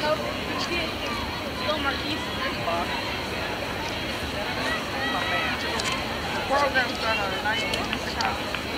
No, Still Marquise. The program's done on a 19 Chicago.